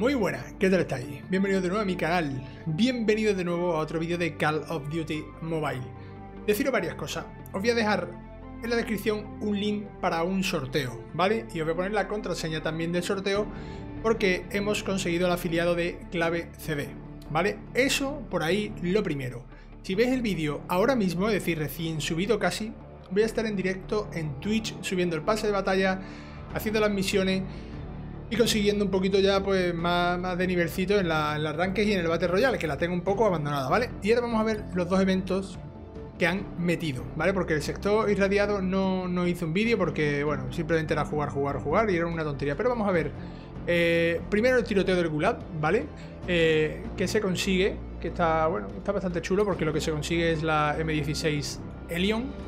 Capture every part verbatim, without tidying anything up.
Muy buenas, ¿qué tal estáis? Bienvenidos de nuevo a mi canal, bienvenidos de nuevo a otro vídeo de Call of Duty Mobile. Deciros varias cosas, os voy a dejar en la descripción un link para un sorteo, ¿vale? Y os voy a poner la contraseña también del sorteo porque hemos conseguido el afiliado de Clave C D, ¿vale? Eso por ahí lo primero. Si veis el vídeo ahora mismo, es decir, recién subido casi, voy a estar en directo en Twitch subiendo el pase de batalla, haciendo las misiones y consiguiendo un poquito ya pues más, más de nivelcito en, la, en las rankings y en el Battle Royale, que la tengo un poco abandonada, ¿vale? Y ahora vamos a ver los dos eventos que han metido, ¿vale? Porque el sector irradiado no, no hice un vídeo porque, bueno, simplemente era jugar, jugar, jugar y era una tontería. Pero vamos a ver, eh, primero el tiroteo del Gulag, ¿vale? Eh, que se consigue, que está, bueno, está bastante chulo porque lo que se consigue es la M dieciséis Elion.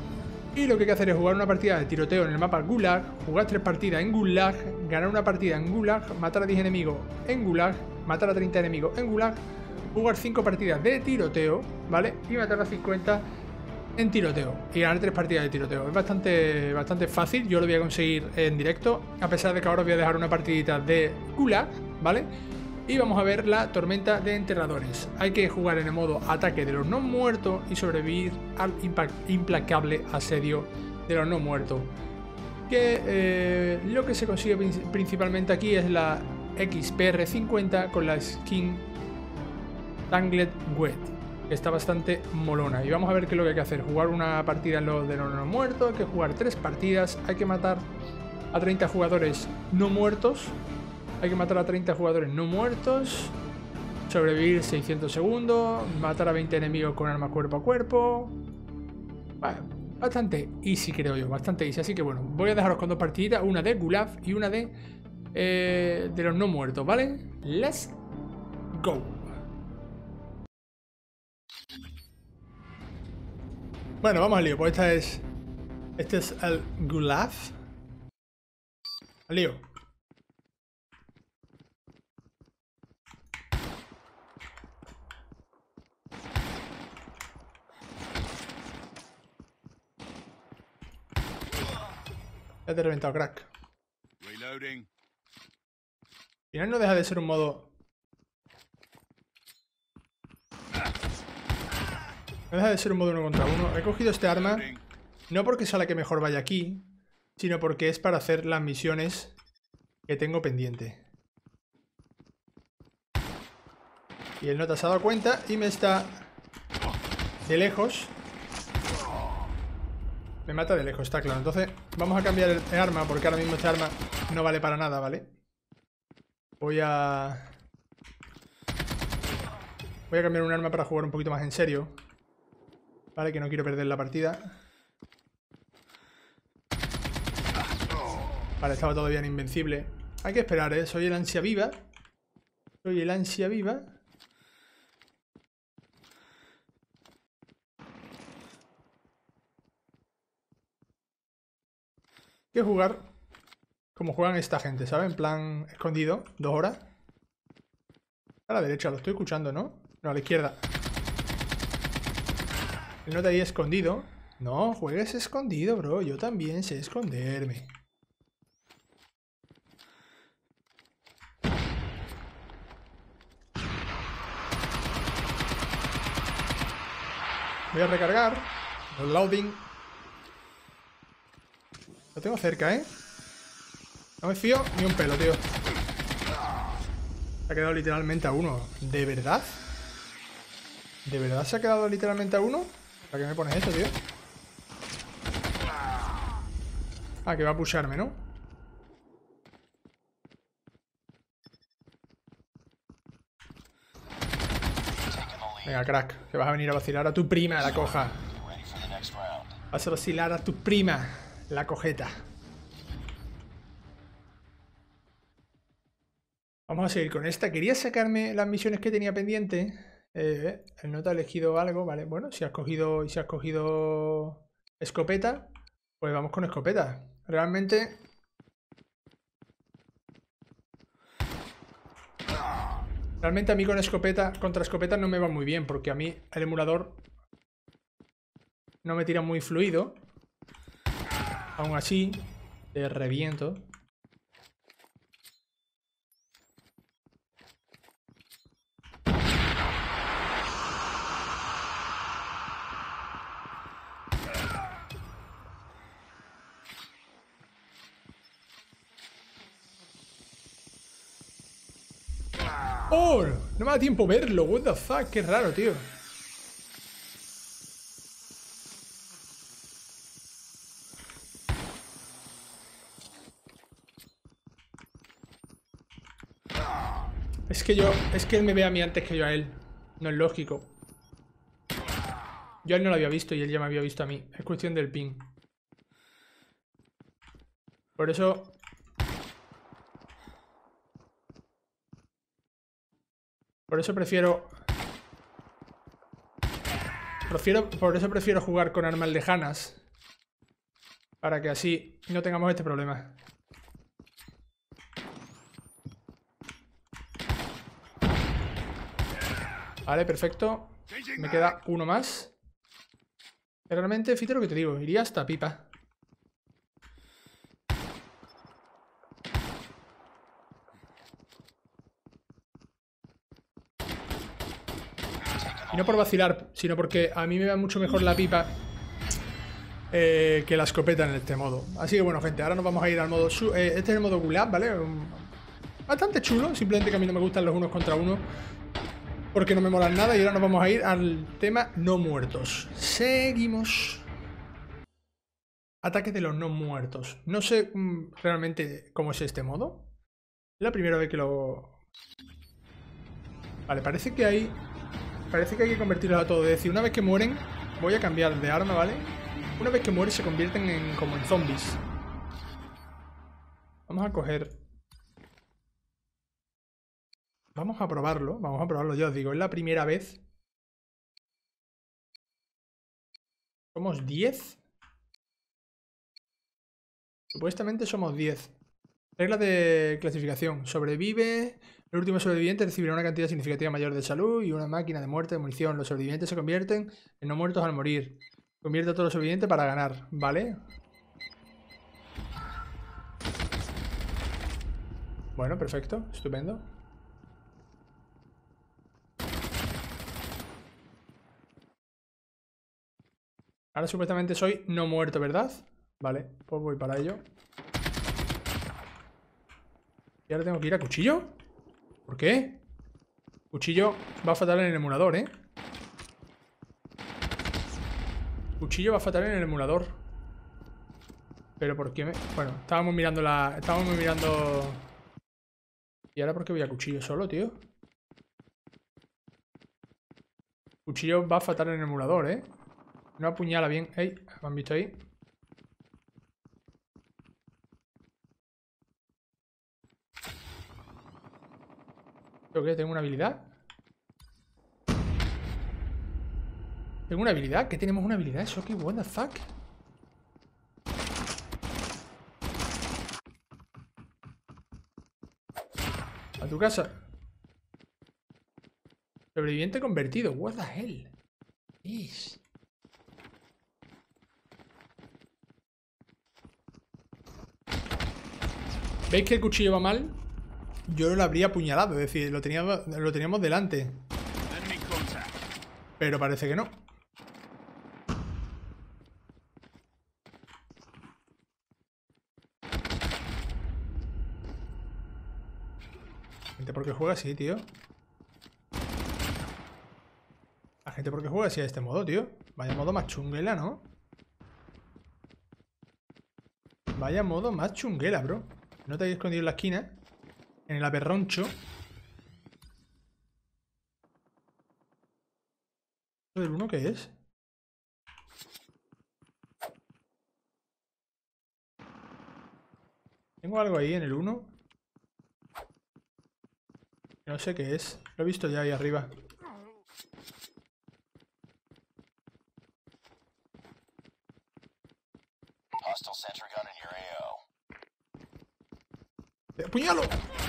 Y lo que hay que hacer es jugar una partida de tiroteo en el mapa Gulag, jugar tres partidas en Gulag, ganar una partida en Gulag, matar a diez enemigos en Gulag, matar a treinta enemigos en Gulag, jugar cinco partidas de tiroteo, ¿vale? Y matar a cincuenta en tiroteo y ganar tres partidas de tiroteo. Es bastante, bastante fácil, yo lo voy a conseguir en directo, a pesar de que ahora os voy a dejar una partidita de Gulag, ¿vale? Y vamos a ver la tormenta de enterradores. Hay que jugar en el modo ataque de los no muertos y sobrevivir al implacable asedio de los no muertos. Que eh, lo que se consigue principalmente aquí es la X P R cincuenta con la skin Tangled Wet, que está bastante molona. Y vamos a ver qué es lo que hay que hacer. Jugar una partida en los de los no muertos, hay que jugar tres partidas, hay que matar a treinta jugadores no muertos. Hay que matar a treinta jugadores no muertos, sobrevivir seiscientos segundos, matar a veinte enemigos con arma cuerpo a cuerpo. Bueno, bastante easy creo yo, bastante easy. Así que bueno, voy a dejaros con dos partiditas, una de Gulag y una de, eh, de los no muertos, ¿vale? Let's go. Bueno, vamos al lío, pues esta es, este es el Gulag. Al lío. Ya te he reventado, crack. Reloading. Al final no deja de ser un modo... No deja de ser un modo uno contra uno. He cogido este arma no porque sea la que mejor vaya aquí, sino porque es para hacer las misiones que tengo pendiente. Y el nota se ha dado cuenta y me está de lejos. Me mata de lejos, está claro. Entonces vamos a cambiar el arma porque ahora mismo este arma no vale para nada, ¿vale? Voy a... Voy a cambiar un arma para jugar un poquito más en serio. Vale, que no quiero perder la partida. Vale, estaba todavía en invencible. Hay que esperar, ¿eh? Soy el ansia viva. Soy el ansia viva. Que jugar como juegan esta gente, ¿sabes? En plan escondido, dos horas. A la derecha, lo estoy escuchando, ¿no? No, a la izquierda. El nota ahí escondido. No, juegues escondido, bro. Yo también sé esconderme. Voy a recargar. Loading. Lo tengo cerca, ¿eh? No me fío ni un pelo, tío. Se ha quedado literalmente a uno. ¿De verdad? ¿De verdad se ha quedado literalmente a uno? ¿Para qué me pones esto, tío? Ah, que va a pusharme, ¿no? Venga, crack. Que vas a venir a vacilar a tu prima, la coja. Vas a vacilar a tu prima, la cojeta. Vamos a seguir con esta. Quería sacarme las misiones que tenía pendiente. Eh, el nota ha elegido algo, vale. Bueno, si has cogido y si has cogido escopeta, pues vamos con escopeta. Realmente... Realmente a mí con escopeta, contra escopeta no me va muy bien, porque a mí el emulador no me tira muy fluido. Aún así, te reviento. ¡Oh! No me da tiempo verlo. What the fuck, qué raro, tío. Es que yo... Es que él me ve a mí antes que yo a él. No es lógico. Yo a él no lo había visto y él ya me había visto a mí. Es cuestión del ping. Por eso... Por eso prefiero... Prefiero... Por eso prefiero jugar con armas lejanas. Para que así no tengamos este problema. Vale, perfecto. Me queda uno más. Realmente, fíjate lo que te digo. Iría hasta pipa. Y no por vacilar, sino porque a mí me va mucho mejor la pipa eh, que la escopeta en este modo. Así que bueno, gente, ahora nos vamos a ir al modo... Eh, este es el modo gulag, ¿vale? Um, bastante chulo, simplemente que a mí no me gustan los unos contra uno porque no me molan nada. Y ahora nos vamos a ir al tema no muertos. Seguimos. Ataque de los no muertos. No sé um, realmente cómo es este modo. Es la primera vez que lo... Vale, parece que hay... Parece que hay que convertirlos a todos. Es decir, una vez que mueren, voy a cambiar de arma, ¿vale? Una vez que mueren se convierten en como en zombies. Vamos a coger... Vamos a probarlo. Vamos a probarlo, ya os digo. Es la primera vez. ¿Somos diez? Supuestamente somos diez. Reglas de clasificación. Sobrevive... El último sobreviviente recibirá una cantidad significativa mayor de salud y una máquina de muerte de munición. Los sobrevivientes se convierten en no muertos al morir. Convierte a todos los sobrevivientes para ganar, ¿vale? Bueno, perfecto, estupendo. Ahora supuestamente soy no muerto, ¿verdad? Vale, pues voy para ello. Y ahora tengo que ir a cuchillo. ¿Por qué? Cuchillo va fatal en el emulador, ¿eh? Cuchillo va fatal en el emulador. Pero ¿por qué me...? Bueno, estábamos mirando la... Estábamos mirando... ¿Y ahora por qué voy a cuchillo solo, tío? Cuchillo va fatal en el emulador, ¿eh? No apuñala bien. ¡Ey! ¿Me han visto ahí? ¿Yo qué? ¿Tengo una habilidad? ¿Tengo una habilidad? ¿Qué tenemos una habilidad? ¿Eso qué? ¿What the fuck? A tu casa. Sobreviviente convertido. What the hell? Is. ¿Veis que el cuchillo va mal? Yo lo habría apuñalado, es decir, lo teníamos, lo teníamos delante. Pero parece que no. Gente, ¿por qué juega así, tío? La gente, ¿por qué juega así a este modo, tío? Vaya modo más chunguela, ¿no? Vaya modo más chunguela, bro. No te hayas escondido en la esquina. En el aperroncho. ¿Lo del uno qué es? Tengo algo ahí en el uno. No sé qué es. Lo he visto ya ahí arriba. ¡Apuñalo!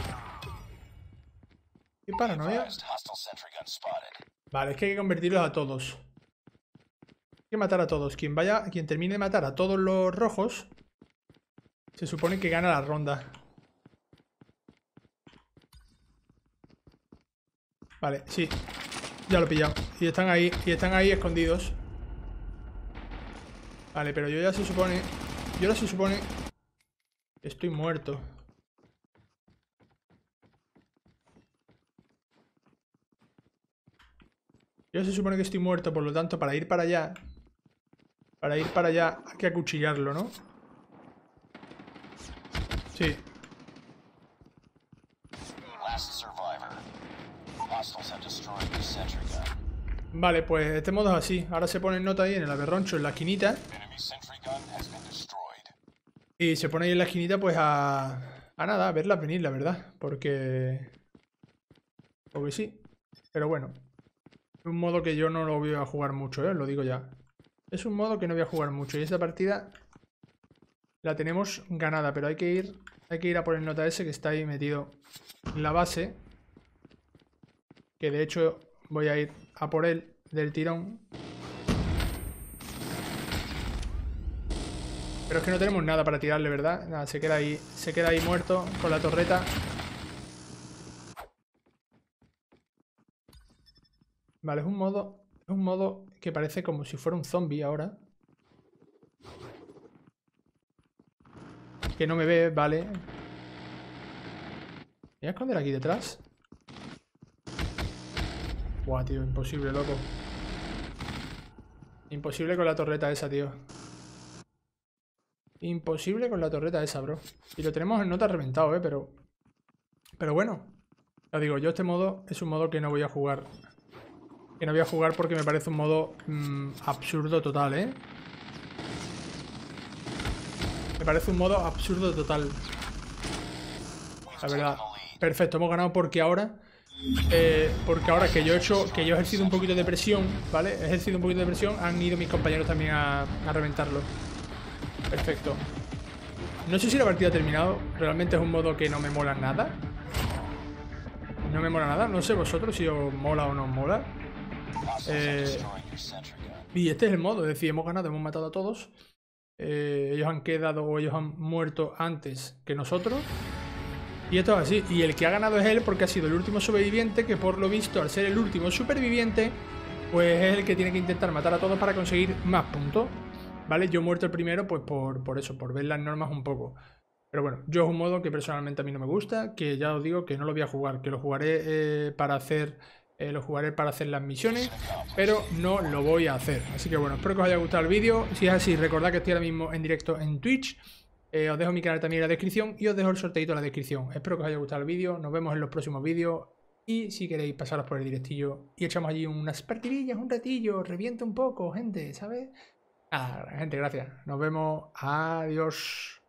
¡Qué paranoia! Vale, es que hay que convertirlos a todos. Hay que matar a todos. Quien vaya, quien termine de matar a todos los rojos, se supone que gana la ronda. Vale, sí. Ya lo he pillado. Y están ahí, y están ahí escondidos. Vale, pero yo ya se supone... Yo ya se supone... que estoy muerto. Yo se supone que estoy muerto, por lo tanto, para ir para allá... Para ir para allá hay que acuchillarlo, ¿no? Sí. Vale, pues este modo es así. Ahora se pone nota ahí en el aberroncho, en la esquinita. Y se pone ahí en la esquinita pues a... A nada, a verlas venir, la verdad. Porque... Porque sí. Pero bueno. Es un modo que yo no lo voy a jugar mucho, ¿eh? Os lo digo ya. Es un modo que no voy a jugar mucho. Y esta partida la tenemos ganada. Pero hay que ir... Hay que ir a por el nota ese que está ahí metido en la base. Que de hecho voy a ir a por él del tirón. Pero es que no tenemos nada para tirarle, ¿verdad? Nada, se queda ahí, se queda ahí muerto con la torreta. Vale, es un modo, es un modo que parece como si fuera un zombie ahora. Que no me ve, vale. Me voy a esconder aquí detrás. Buah, tío, imposible, loco. Imposible con la torreta esa, tío. Imposible con la torreta esa, bro. Y lo tenemos en nota reventado, eh, pero... Pero bueno. Ya digo, yo este modo es un modo que no voy a jugar. Que no voy a jugar porque me parece un modo mmm, absurdo total, eh. Me parece un modo absurdo total. La verdad. Perfecto, hemos ganado porque ahora... Eh, porque ahora que yo he hecho, que yo he ejercido un poquito de presión, ¿vale? He ejercido un poquito de presión, han ido mis compañeros también a, a reventarlo. Perfecto. No sé si la partida ha terminado. Realmente es un modo que no me mola nada. No me mola nada. No sé vosotros si os mola o no os mola. Eh, y este es el modo. Es decir, hemos ganado, hemos matado a todos. Eh, ellos han quedado o ellos han muerto antes que nosotros. Y esto es así. Y el que ha ganado es él porque ha sido el último superviviente, que por lo visto, al ser el último superviviente, pues es el que tiene que intentar matar a todos para conseguir más puntos. ¿Vale? Yo he muerto el primero pues por, por eso, por ver las normas un poco. Pero bueno, yo es un modo que personalmente a mí no me gusta, que ya os digo que no lo voy a jugar, que lo jugaré eh, para hacer... Eh, lo jugaré para hacer las misiones, pero no lo voy a hacer. Así que bueno, espero que os haya gustado el vídeo. Si es así, recordad que estoy ahora mismo en directo en Twitch. Eh, os dejo mi canal también en la descripción y os dejo el sorteito en la descripción. Espero que os haya gustado el vídeo. Nos vemos en los próximos vídeos. Y si queréis pasaros por el directillo y echamos allí unas partidillas, un ratillo, revienta un poco, gente, ¿sabes? Nada, gente, gracias. Nos vemos. Adiós.